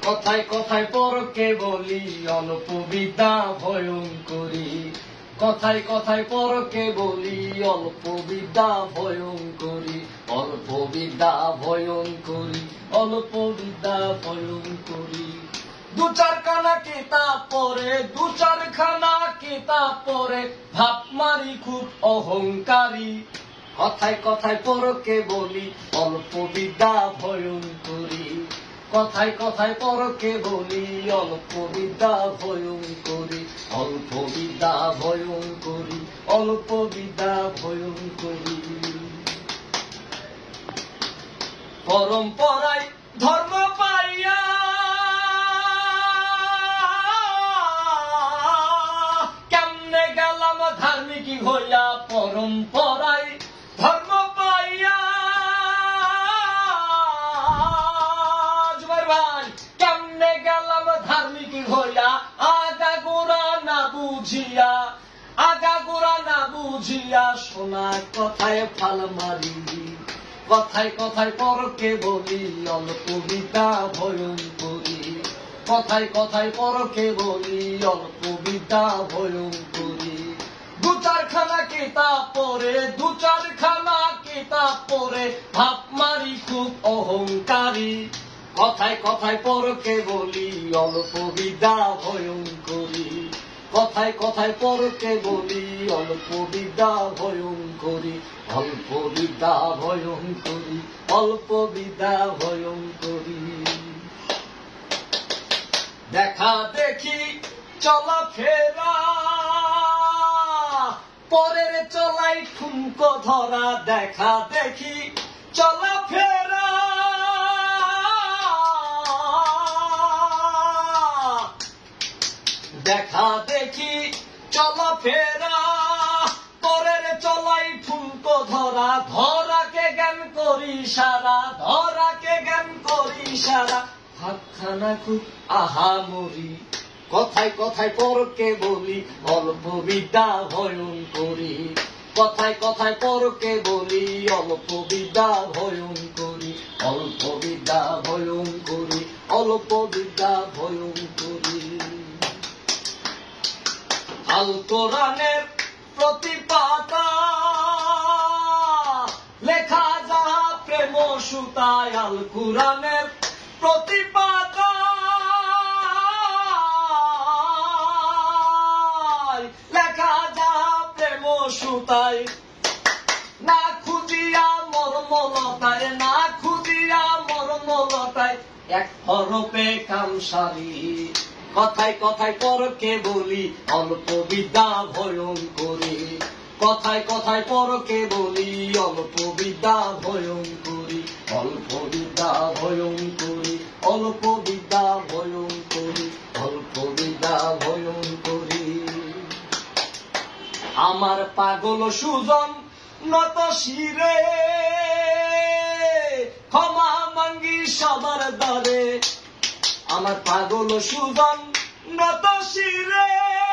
কথায় কথায় পরকে বলি অল্প বিদ্যা ভয়ঙ্করী। কথায় কথায় পরকে বলি অল্প বিদ্যা ভয়ঙ্করী। অল্প বিদ্যা ভয়ঙ্করী, অল্প বিদ্যা ভয়ঙ্করী। দু চারখানা কিতাব পড়ে, দু চারখানা কিতাব পড়ে ভাব মারি খুব অহংকারী। কথায় কথায় পরকে বলি অল্প বিদ্যা ভয়ঙ্করী। কথায় কথায় পরকে বলি অল্প বিদ্যা ভয়ঙ্করী। অল্প বিদ্যা ভয়ঙ্করী, অল্প বিদ্যা ভয়ঙ্করী। পরম্পরায় ধর্ম পাইয়া কেমনে গেলাম ধার্মিক হইয়া। পরম্পরায় ধর্ম পাইয়া কেমনে গেলাম ধার্মিক হইয়া। আগা গোড়া না বুঝিয়া, আগা গোড়া না বুঝিয়া শোনা কথায় ফাল মারি। কথায় কথায় পরকে বলি অল্প বিদ্যা ভয়ঙ্করী। কথায় কথায় পরকে বলি অল্প বিদ্যা ভয়ঙ্করী। দু চারখানা কিতাব পড়ে, দু চারখানা কিতাব পড়ে ভাব মারি খুব অহংকারী। কথায় কথায় পরকে বলি অল্প বিদ্যা ভয়ঙ্করী। কথায় কথায় পরকে বলি অল্প বিদ্যা ভয়ঙ্করী। অল্প বিদ্যা ভয়ঙ্করী, অল্প বিদ্যা ভয়ঙ্করী। দেখা দেখি চলাফেরা পরের চলাই ঠুমকো ধরা। দেখা দেখি চলাফেরা দেখা দেখি চলাফেরা পরের চলাই ঠুমকো ধরা। ধরাকে জ্ঞান করি সারা, ধরাকে জ্ঞান করি সারা। ভাবখানা খুব আহামরি। কথায় কথায় পরকে বলি অল্প বিদ্যা ভয়ঙ্করী। কথায় কথায় পরকে বলি অল্প বিদ্যা ভয়ঙ্করী। অল্প বিদ্যা ভয়ঙ্করী, অল্প বিদ্যা ভয়ঙ্করী। আল কোরআনের প্রতি পাতা লেখা যাহা প্রেম সুতায়। আল কোরআনের প্রতি পাতা লেখা যাহা প্রেম সুতায়। না খুঁজিয়া মর্মলতায়, না খুঁজিয়া মর্মলতায় এক হরফে কাম সারি। কথায় কথায় পরকে বলি অল্প বিদ্যা ভয়ঙ্করী। কথায় কথায় পরকে বলি অল্প বিদ্যা ভয়ঙ্করী। অল্প বিদ্যা ভয়ঙ্করী, অল্প বিদ্যা ভয়ঙ্করী, অল্প বিদ্যা ভয়ঙ্করী। আমার পাগল সুজন নত শিরে ক্ষমা মাঙ্গি সবার দ্বারে। আমার পাগল সুজন নত শিরে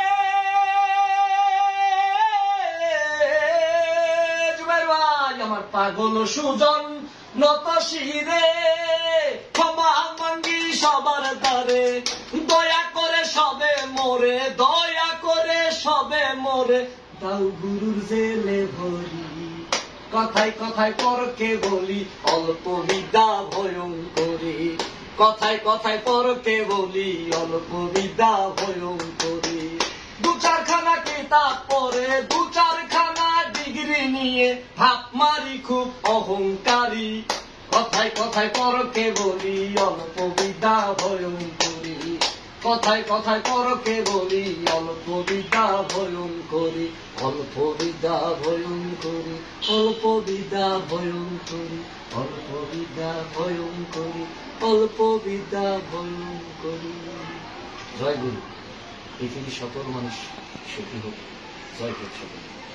আমার পাগল সুজন নত শিরে ক্ষমা মাঙ্গি সবার দ্বারে। দয়া করে সবে মোরে, দয়া করে সবে মোরে দাও গুরুর জেলে ভরি। কথায় কথায় পরকে বলি অল্প বিদ্যা ভয়ঙ্করী। কথায় কথায় পরকে বলি অল্প বিদ্যা ভয়ঙ্করী। দু চারখানা কিতাব পড়ে, দু চারখানা ডিগ্রি নিয়ে ভাব মারি খুব অহংকারী। কথায় কথায় পরকে বলি অল্প বিদ্যা ভয়ঙ্করী। কথায় কথায় পরকে বলি অল্প বিদ্যা ভয়ঙ্করী। অল্প বিদ্যা ভয়ঙ্করী, অল্প বিদ্যা ভয়ঙ্করী, অল্প বিদ্যা ভয়ঙ্করী, অল্প বিদ্যা ভয়ঙ্করী। জয় গুরু। পৃথিবীর সকল মানুষ সুখী হোক। জয় হোক সকল।